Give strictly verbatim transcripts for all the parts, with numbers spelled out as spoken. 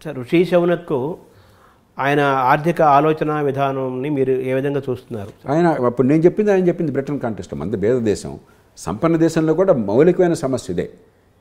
Sir ఋషి శౌనక్కు ఆయన ఆర్థిక ఆలోచన విధానాన్ని మీరు ఏ విధంగా చూస్తున్నారు? ఆయన అప్పుడు నేను చెప్పింది ఆయన చెప్పింది బ్రిటన్ కాంటెస్ట్ మంది భేద దేశం సంపన్న దేశంలో కూడా మౌలికమైన సమస్య ఇదే.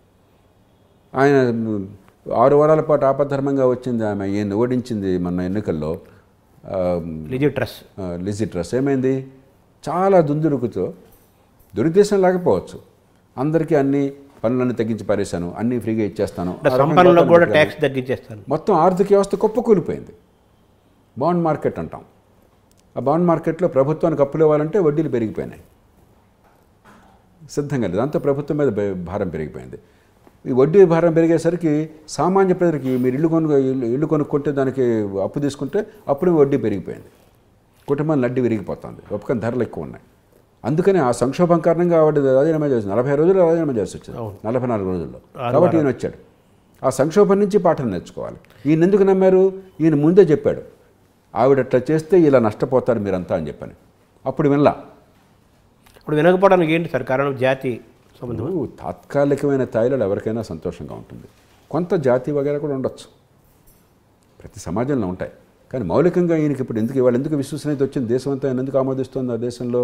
ఆయన ఆరు వారాల పాటు ఆపద్ధర్మంగా వచ్చింది ఆమె ఈయన ఓడించింది మన ఎన్నికల్లో లిజీ ట్రస్ లిజీ ట్రస్ ఏమైంది చాలా దుందుడుకుతో దురుద్దేశం లేకపోవచ్చు అందరికీ అన్ని పనులన్నీ తగ్గించి పారేశాను అన్నీ ఫ్రీగా ఇచ్చేస్తాను సంపన్నులకు కూడా ట్యాక్స్ తగ్గించేస్తాను మొత్తం ఆర్థిక వ్యవస్థ కుప్పకూలిపోయింది. బాండ్ మార్కెట్ అంటాం. ఆ బాండ్ మార్కెట్లో ప్రభుత్వానికి అప్పులు ఇవ్వాలంటే వడ్డీలు పెరిగిపోయినాయి సిద్ధంగా లేదు. దాంతో ప్రభుత్వం మీద భారం పెరిగిపోయింది. ఈ వడ్డీ భారం పెరిగేసరికి సామాన్య ప్రజలకి మీరు ఇల్లు కొను ఇల్లు కొనుక్కుంటే దానికి అప్పు తీసుకుంటే అప్పుడు వడ్డీ పెరిగిపోయింది. కుటుంబాన్ని నడ్డి విరిగిపోతుంది. ఒప్పుకొని ధరలు ఎక్కువ ఉన్నాయి. అందుకని ఆ సంక్షోభం కారణంగా ఆవిడ రాజీనామా చేసింది. నలభై రోజులు రాజీనామా చేసి వచ్చింది నలభై నాలుగు రోజుల్లో. కాబట్టి ఈయన వచ్చాడు. ఆ సంక్షోభం నుంచి పాఠం నేర్చుకోవాలి. ఈయన ఎందుకు నమ్మారు? ఈయన ముందే చెప్పాడు ఆవిడ అట్లా చేస్తే ఇలా నష్టపోతారు మీరంతా అని చెప్పాను. అప్పుడు వినలా. ఇప్పుడు వినకపోవడానికి ఏంటి సార్ కారణం? జాతి సంబంధం. తాత్కాలికమైన స్థాయిలో ఎవరికైనా సంతోషంగా ఉంటుంది. కొంత జాతి వగేరా కూడా ఉండొచ్చు, ప్రతి సమాజంలో ఉంటాయి. కానీ మౌలికంగా ఈయనకి ఇప్పుడు ఎందుకు ఇవాళ ఎందుకు విశ్వసనీయత వచ్చింది? దేశం అంతా ఆయన ఎందుకు ఆమోదిస్తుంది? ఆ దేశంలో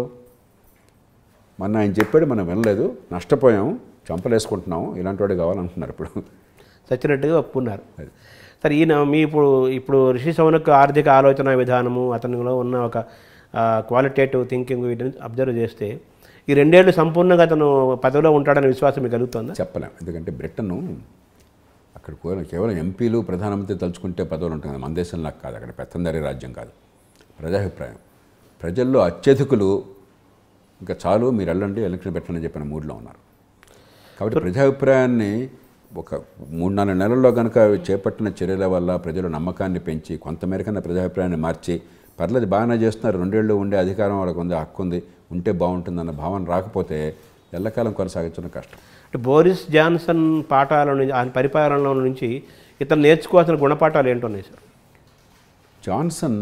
మొన్న ఆయన చెప్పాడు మనం వినలేదు, నష్టపోయాం, చంపలేసుకుంటున్నాము, ఇలాంటి వాడు కావాలంటున్నారు. ఇప్పుడు సచ్చినట్టుగా ఒప్పుకున్నారు. సరే ఈయన మీ ఇప్పుడు ఇప్పుడు రిషి శౌనక్ ఆర్థిక ఆలోచన విధానము అతనిలో ఉన్న ఒక క్వాలిటేటివ్ థింకింగ్ వీటిని అబ్జర్వ్ చేస్తే ఈ రెండేళ్ళు సంపూర్ణంగా అతను పదవిలో ఉంటాడనే విశ్వాసం మీకు కలుగుతుందా? చెప్పలేం. ఎందుకంటే బ్రిటన్ అక్కడ కేవలం ఎంపీలు ప్రధానమంత్రి తలుచుకుంటే పదవులు ఉంటుంది. మన దేశంలో కాదు. అక్కడ పెత్తందారీ రాజ్యం కాదు. ప్రజాభిప్రాయం ప్రజల్లో అత్యధికులు ఇంకా చాలు మీరు వెళ్ళండి ఎలక్షన్ పెట్టండి చెప్పిన మూడ్లో ఉన్నారు. కాబట్టి ప్రజాభిప్రాయాన్ని ఒక మూడు నాలుగు నెలల్లో కనుక చేపట్టిన చర్యల వల్ల ప్రజల నమ్మకాన్ని పెంచి కొంతమేరకన్నా ప్రజాభిప్రాయాన్ని మార్చి పర్లేదు బాగానే చేస్తున్నారు, రెండేళ్ళు ఉండే అధికారం వాళ్ళకు ఉంది, హక్కు ఉంది, ఉంటే బాగుంటుందన్న భావన రాకపోతే ఎల్లకాలం కొనసాగించడం కష్టం. అంటే బోరిస్ జాన్సన్ పాఠాల నుంచి ఆయన పరిపాలనలో నుంచి ఇతను నేర్చుకోవాల్సిన గుణపాఠాలు ఏంటున్నాయి సార్? జాన్సన్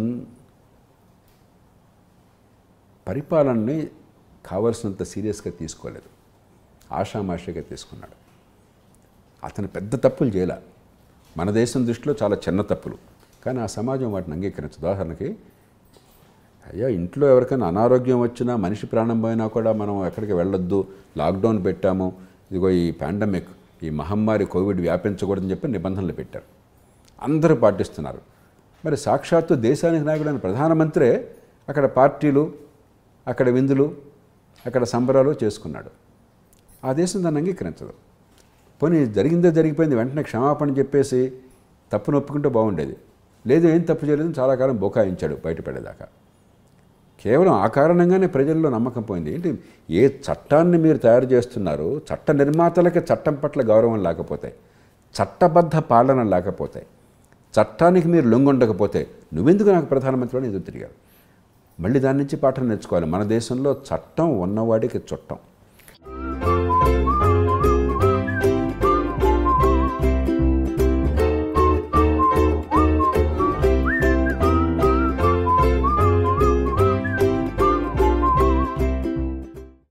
పరిపాలనని కావలసినంత సీరియస్గా తీసుకోలేదు, ఆషామాషిగా తీసుకున్నాడు. అతను పెద్ద తప్పులు చేయలే, మన దేశం దృష్టిలో చాలా చిన్న తప్పులు, కానీ ఆ సమాజం వాటిని అంగీకరించదు. ఉదాహరణకి అయ్యా ఇంట్లో ఎవరికైనా అనారోగ్యం వచ్చినా మనిషి ప్రాణం పోయినా కూడా మనం ఎక్కడికి వెళ్ళొద్దు, లాక్డౌన్ పెట్టాము, ఇదిగో ఈ పాండమిక్ ఈ మహమ్మారి కోవిడ్ వ్యాపించకూడదని చెప్పి నిబంధనలు పెట్టారు, అందరూ పాటిస్తున్నారు. మరి సాక్షాత్తు దేశానికి నాయకుడైన ప్రధానమంత్రే అక్కడ పార్టీలు, అక్కడ విందులు, అక్కడ సంబరాలు చేసుకున్నాడు. ఆ దేశం దాన్ని అంగీకరించదు. పోనీ జరిగిందే జరిగిపోయింది, వెంటనే క్షమాపణ చెప్పేసి తప్పును ఒప్పుకుంటే బాగుండేది. లేదు ఏం తప్పు చేయలేదు, చాలా కాలం బొకాయించాడు బయటపడేదాకా. కేవలం ఆ కారణంగానే ప్రజల్లో నమ్మకం పోయింది. ఏంటి ఏ చట్టాన్ని మీరు తయారు చేస్తున్నారు, చట్ట నిర్మాతలకి చట్టం పట్ల గౌరవం లేకపోతే, చట్టబద్ధ పాలన లేకపోతే, చట్టానికి మీరు లొంగుండకపోతే నువ్వెందుకు నాకు ప్రధానమంత్రి అని ఎదురు తిరిగారు. మళ్ళీ దాని నుంచి పాఠం నేర్చుకోవాలి. మన దేశంలో చట్టం ఉన్నవాడికి చుట్టం.